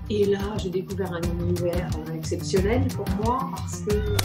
Et là, j'ai découvert un univers exceptionnel pour moi parce que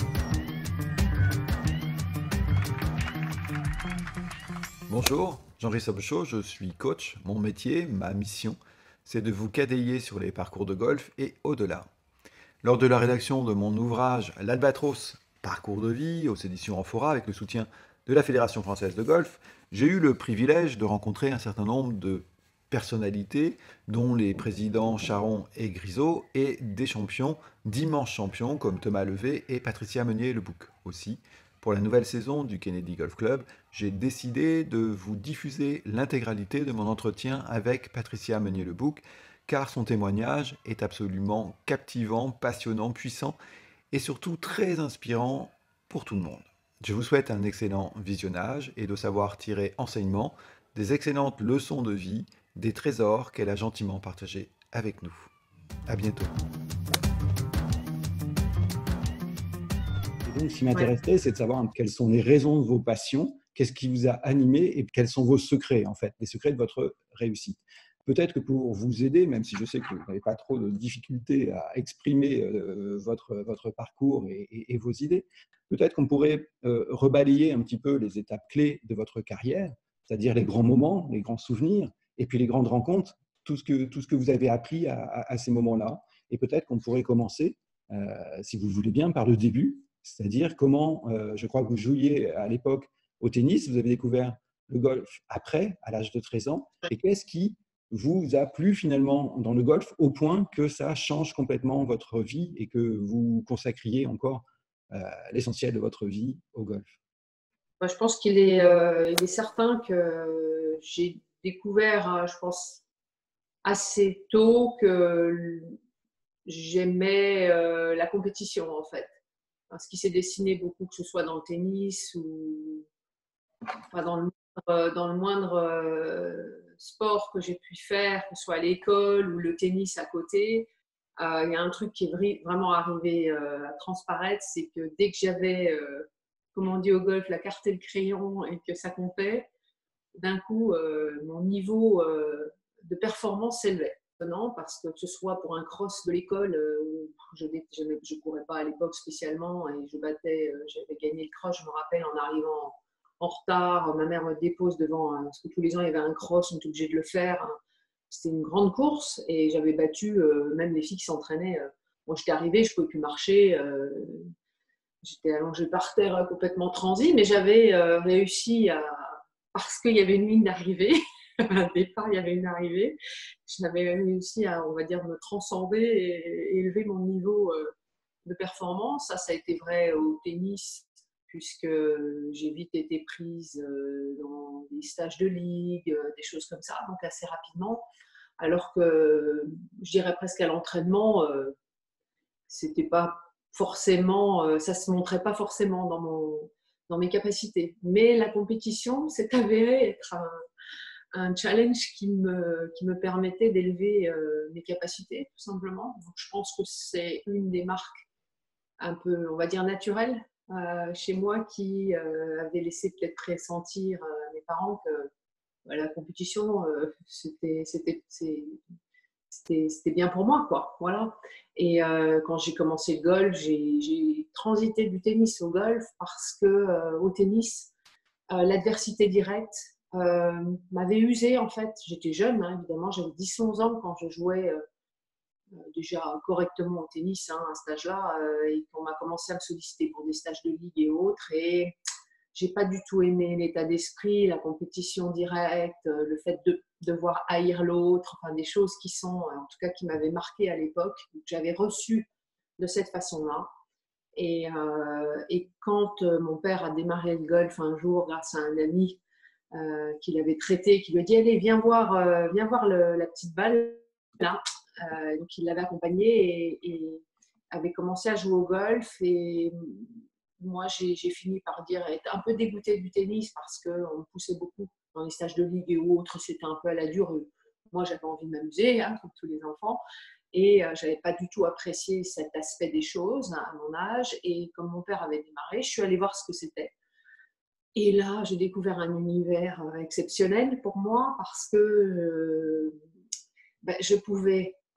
Bonjour, Jean-Christophe Chaud, je suis coach. Mon métier, ma mission, c'est de vous quadailler sur les parcours de golf et au-delà. Lors de la rédaction de mon ouvrage L'Albatros, parcours de vie, aux éditions Amphora, avec le soutien de la Fédération française de golf, j'ai eu le privilège de rencontrer un certain nombre de personnalités, dont les présidents Charon et Grisot, et des champions, d'immenses champions comme Thomas Levé et Patricia Meunier-Lebouc aussi. Pour la nouvelle saison du Kennedy Golf Club, j'ai décidé de vous diffuser l'intégralité de mon entretien avec Patricia Meunier-Lebouc, car son témoignage est absolument captivant, passionnant, puissant et surtout très inspirant pour tout le monde. Je vous souhaite un excellent visionnage et de savoir tirer enseignement des excellentes leçons de vie, des trésors qu'elle a gentiment partagés avec nous. À bientôt. Et donc, ce qui ouais, m'intéressait, c'est de savoir quelles sont les raisons de vos passions, qu'est-ce qui vous a animé et quels sont vos secrets, en fait, les secrets de votre réussite. Peut-être que pour vous aider, même si je sais que vous n'avez pas trop de difficultés à exprimer votre parcours et vos idées, peut-être qu'on pourrait rebalayer un petit peu les étapes clés de votre carrière, c'est-à-dire les grands moments, les grands souvenirs, et puis les grandes rencontres, tout ce que vous avez appris à ces moments-là. Et peut-être qu'on pourrait commencer, si vous voulez bien, par le début, c'est-à-dire comment, je crois que vous jouiez à l'époque au tennis, vous avez découvert le golf après, à l'âge de 13 ans, et qu'est-ce qui vous a plu finalement dans le golf au point que ça change complètement votre vie et que vous consacriez encore l'essentiel de votre vie au golf? moi, je pense il est certain que j'ai découvert, je pense, assez tôt que j'aimais la compétition en fait. Enfin, ce qui s'est dessiné beaucoup, que ce soit dans le tennis ou enfin, dans le moindre sport que j'ai pu faire, que ce soit à l'école ou le tennis à côté, il y a un truc qui est vraiment arrivé à transparaître, c'est que dès que j'avais, comme on dit au golf, la carte et le crayon et que ça comptait, d'un coup, mon niveau de performance s'élevait. Non, parce que ce soit pour un cross de l'école où je courais pas à l'époque spécialement et j'avais gagné le cross, je me rappelle en arrivant en retard, ma mère me dépose devant, parce que tous les ans il y avait un cross, on était obligé de le faire. C'était une grande course et j'avais battu même les filles qui s'entraînaient. Moi j'étais arrivée, je ne pouvais plus marcher, j'étais allongée par terre complètement transie, mais j'avais réussi à, parce qu'il y avait une ligne d'arrivée, à un départ il y avait une arrivée, j'avais réussi à, on va dire, me transcender et élever mon niveau de performance. Ça a été vrai au tennis, puisque j'ai vite été prise dans des stages de ligue, des choses comme ça, donc assez rapidement. Alors que je dirais presque à l'entraînement, c'était pas forcément, ça se montrait pas forcément dans mes capacités. Mais la compétition s'est avérée être un challenge qui me permettait d'élever mes capacités, tout simplement. Donc, je pense que c'est une des marques un peu, on va dire, naturelles chez moi qui avait laissé peut-être pressentir à mes parents que la compétition, c'était bien pour moi, quoi. Voilà. Et quand j'ai commencé le golf, j'ai transité du tennis au golf parce que au tennis, l'adversité directe m'avait usée en fait. J'étais jeune, hein, évidemment, j'avais 10-11 ans quand je jouais déjà correctement au tennis hein, à cet âge-là, et qu'on m'a commencé à me solliciter pour des stages de ligue et autres. Et j'ai pas du tout aimé l'état d'esprit, la compétition directe, le fait de devoir haïr l'autre, enfin des choses qui sont, en tout cas qui m'avaient marqué à l'époque, que j'avais reçu de cette façon-là. Et quand mon père a démarré le golf un jour grâce à un ami qu'il avait traité, qui lui a dit allez viens voir la petite balle là. Donc il l'avait accompagné et avait commencé à jouer au golf et moi j'ai fini par dire être un peu dégoûtée du tennis parce qu'on me poussait beaucoup dans les stages de ligue et autres, c'était un peu à la dure. Moi j'avais envie de m'amuser hein, comme tous les enfants et j'avais pas du tout apprécié cet aspect des choses à mon âge et comme mon père avait démarré, je suis allée voir ce que c'était. Et là, j'ai découvert un univers exceptionnel pour moi parce que ben, je pouvais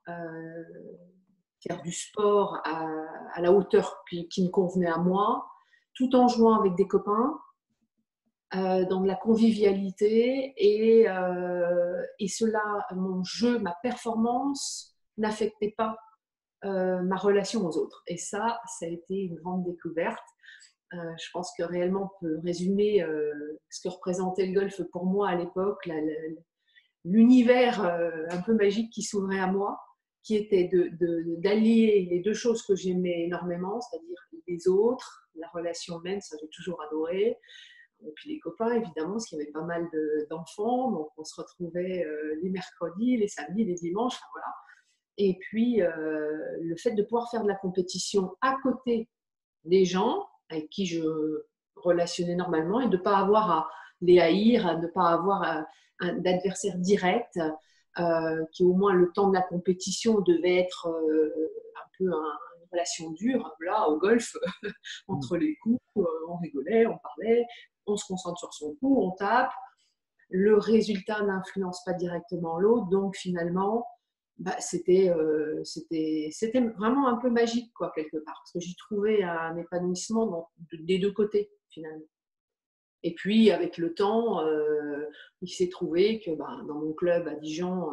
faire du sport à la hauteur qui me convenait à moi, tout en jouant avec des copains, dans de la convivialité et cela, mon jeu, ma performance n'affectait pas ma relation aux autres. Et ça a été une grande découverte. Je pense que réellement on peut résumer ce que représentait le golf pour moi à l'époque, l'univers un peu magique qui s'ouvrait à moi, qui était d'allier les deux choses que j'aimais énormément, c'est-à-dire les autres, la relation humaine, ça j'ai toujours adoré, et puis les copains évidemment, parce qu'il y avait pas mal d'enfants, donc on se retrouvait les mercredis, les samedis, les dimanches, enfin, voilà. Et puis le fait de pouvoir faire de la compétition à côté des gens avec qui je relationnais normalement et de ne pas avoir à les haïr, de ne pas avoir d'adversaire direct, qui au moins le temps de la compétition devait être un peu une relation dure. Là, au golf, entre les coups, on rigolait, on parlait, on se concentre sur son coup, on tape. Le résultat n'influence pas directement l'autre, donc finalement, c'était vraiment un peu magique, quoi, quelque part, parce que j'y trouvais un épanouissement des deux côtés, finalement. Et puis, avec le temps, il s'est trouvé que dans mon club à Dijon,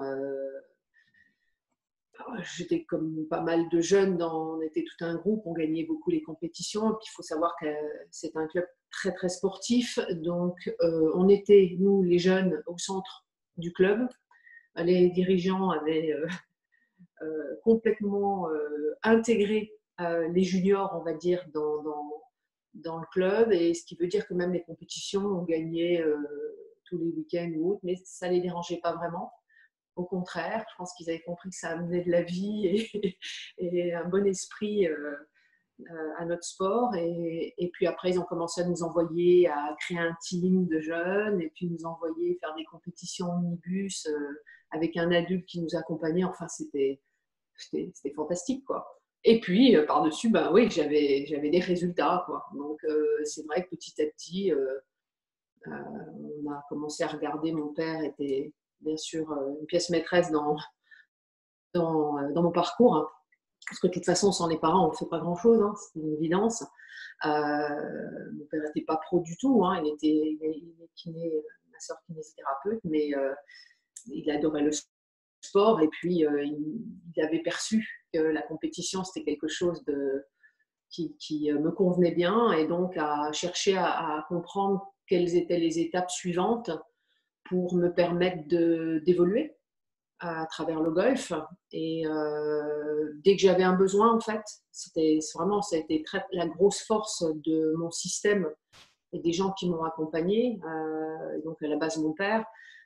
j'étais comme pas mal de jeunes, on était tout un groupe, on gagnait beaucoup les compétitions. Et puis, il faut savoir que c'est un club très, très sportif. Donc, on était, nous, les jeunes, au centre du club. Les dirigeants avaient complètement intégré les juniors, on va dire, dans le club. Et ce qui veut dire que même les compétitions, on gagnait tous les week-ends ou autres, mais ça ne les dérangeait pas vraiment. Au contraire, je pense qu'ils avaient compris que ça amenait de la vie et un bon esprit à notre sport. Et puis après, ils ont commencé à nous envoyer à créer un team de jeunes et puis nous envoyer faire des compétitions omnibus avec un adulte qui nous accompagnait. Enfin, c'était fantastique, quoi. Et puis, par-dessus, oui, j'avais des résultats, quoi. Donc, c'est vrai que petit à petit, on a commencé à regarder. Mon père était, bien sûr, une pièce maîtresse dans mon parcours, hein. Parce que de toute façon, sans les parents, on ne fait pas grand-chose, hein, c'est une évidence. Mon père n'était pas pro du tout, hein, il est kiné, ma soeur kinésithérapeute, mais il adorait le sport et puis il avait perçu que la compétition, c'était quelque chose qui me convenait bien et donc à chercher à comprendre quelles étaient les étapes suivantes pour me permettre d'évoluer à travers le golf. Et dès que j'avais un besoin, en fait, ça a été la grosse force de mon système et des gens qui m'ont accompagné, donc à la base mon père,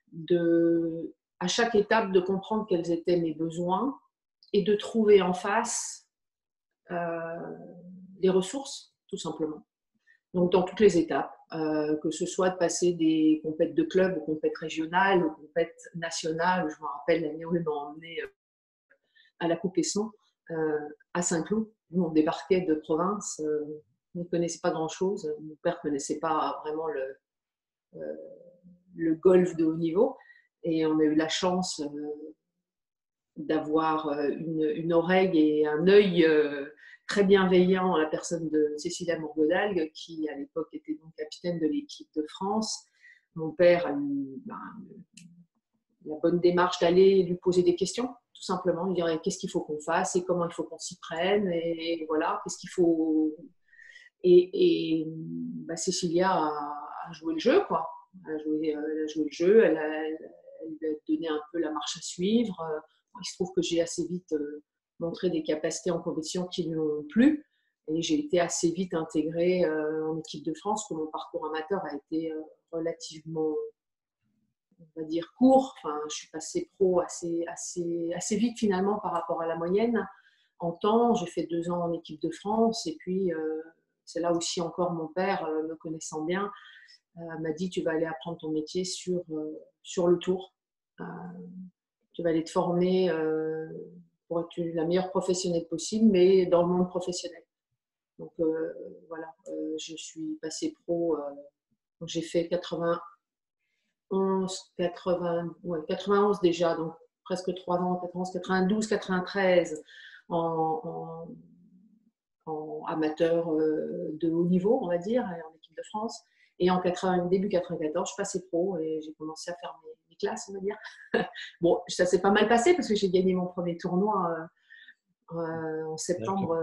à chaque étape de comprendre quels étaient mes besoins et de trouver en face les ressources, tout simplement. Donc dans toutes les étapes, que ce soit de passer des compètes de club aux compètes régionales, aux compètes nationales. Je me rappelle l'année où ils m'ont emmené à la Coupe Esson, à Saint-Cloud. Nous, on débarquait de province, on ne connaissait pas grand-chose. Mon père ne connaissait pas vraiment le golf de haut niveau. Et on a eu la chance d'avoir une oreille et un œil très bienveillant à la personne de Cécilia Morgodalgue, qui à l'époque était donc capitaine de l'équipe de France. Mon père a eu la bonne démarche d'aller lui poser des questions, tout simplement, lui dire qu'est-ce qu'il faut qu'on fasse et comment il faut qu'on s'y prenne, et voilà, qu'est-ce qu'il faut. Et Cécilia a joué le jeu, quoi. Elle a joué le jeu, elle lui a donné un peu la marche à suivre. Il se trouve que j'ai assez vite montré des capacités en compétition qui lui ont plu. Et j'ai été assez vite intégrée en équipe de France, que mon parcours amateur a été relativement, on va dire, court. Enfin, je suis passée pro assez vite finalement par rapport à la moyenne. En temps, j'ai fait 2 ans en équipe de France. Et puis, c'est là aussi encore mon père, me connaissant bien, m'a dit tu vas aller apprendre ton métier sur le tour. Tu vas aller te former pour être la meilleure professionnelle possible, mais dans le monde professionnel. Donc voilà, je suis passée pro. Donc j'ai fait 91 déjà, donc presque 3 ans, 91, 92, 93 en amateur de haut niveau, on va dire, en équipe de France. Et en début 94, je passais pro et j'ai commencé à faire mes classes, on va dire. Bon, ça s'est pas mal passé parce que j'ai gagné mon premier tournoi en septembre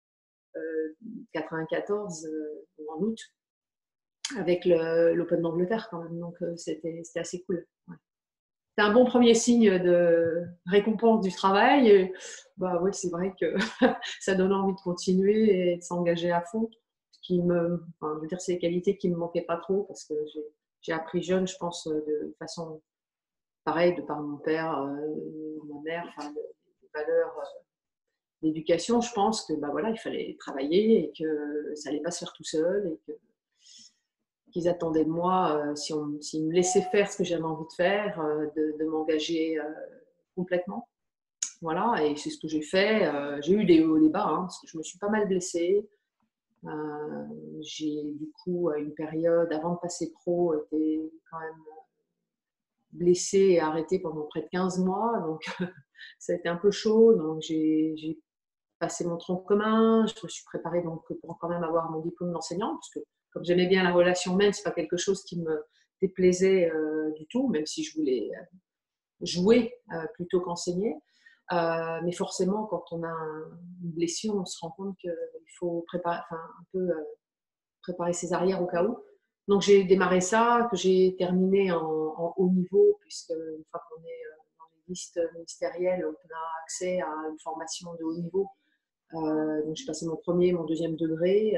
94 ou en août avec l'Open d'Angleterre quand même. Donc, c'était assez cool. Ouais. C'est un bon premier signe de récompense du travail. Et, bah oui, c'est vrai que ça donne envie de continuer et de s'engager à fond. Enfin, je veux dire, c'est des qualités qui ne me manquaient pas trop parce que j'ai appris jeune, je pense, de façon pareille, de par mon père, ma mère, enfin, des valeurs d'éducation. Je pense que bah, voilà, il fallait travailler et que ça n'allait pas se faire tout seul et qu'ils attendaient de moi, s'ils me laissaient faire ce que j'avais envie de faire, de m'engager complètement. Voilà, et c'est ce que j'ai fait. J'ai eu des hauts et des bas, hein, parce que je me suis pas mal blessée. J'ai du coup, à une période, avant de passer pro, été quand même blessée et arrêtée pendant près de 15 mois. Donc, ça a été un peu chaud. Donc, j'ai passé mon tronc commun. Je me suis préparée donc, pour quand même avoir mon diplôme d'enseignant, parce que comme j'aimais bien la relation humaine, ce n'est pas quelque chose qui me déplaisait du tout, même si je voulais jouer plutôt qu'enseigner. Mais forcément, quand on a une blessure, on se rend compte qu'il faut préparer, un peu préparer ses arrières au cas où. Donc j'ai démarré ça, que j'ai terminé en haut niveau, puisque une fois qu'on est dans les listes ministérielles, on a accès à une formation de haut niveau. Donc j'ai passé mon premier, mon deuxième degré.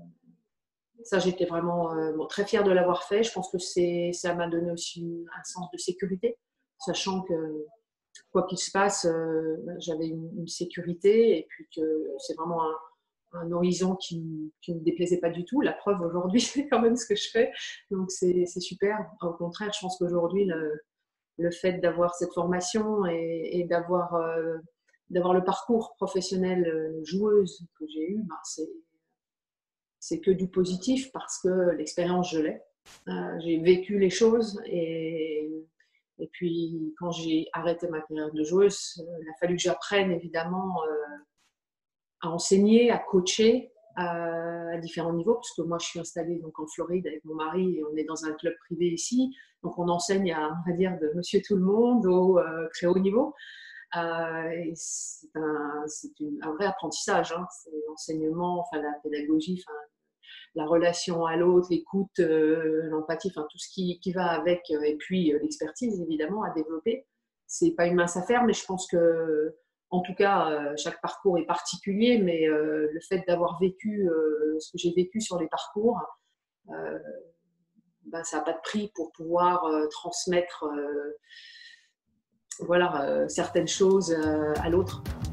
Ça, j'étais vraiment très fière de l'avoir fait. Je pense que ça m'a donné aussi un sens de sécurité, sachant que quoi qu'il se passe, j'avais une sécurité et puis que c'est vraiment un horizon qui ne me déplaisait pas du tout. La preuve, aujourd'hui, c'est quand même ce que je fais. Donc, c'est super. Au contraire, je pense qu'aujourd'hui, le fait d'avoir cette formation et d'avoir le parcours professionnel joueuse que j'ai eu, ben, c'est que du positif parce que l'expérience, je l'ai. J'ai vécu les choses et puis, quand j'ai arrêté ma carrière de joueuse, il a fallu que j'apprenne évidemment à enseigner, à coacher à différents niveaux, parce que moi, je suis installée donc, en Floride avec mon mari et on est dans un club privé ici. Donc, on enseigne à, on va dire, de monsieur tout le monde au très haut niveau. Et c'est un vrai apprentissage. Hein. C'est l'enseignement, enfin, la pédagogie, enfin, la relation à l'autre, l'écoute, l'empathie, enfin tout ce qui va avec, et puis l'expertise évidemment à développer. C'est pas une mince affaire, mais je pense que, en tout cas, chaque parcours est particulier, mais le fait d'avoir vécu ce que j'ai vécu sur les parcours, ben, ça n'a pas de prix pour pouvoir transmettre voilà, certaines choses à l'autre.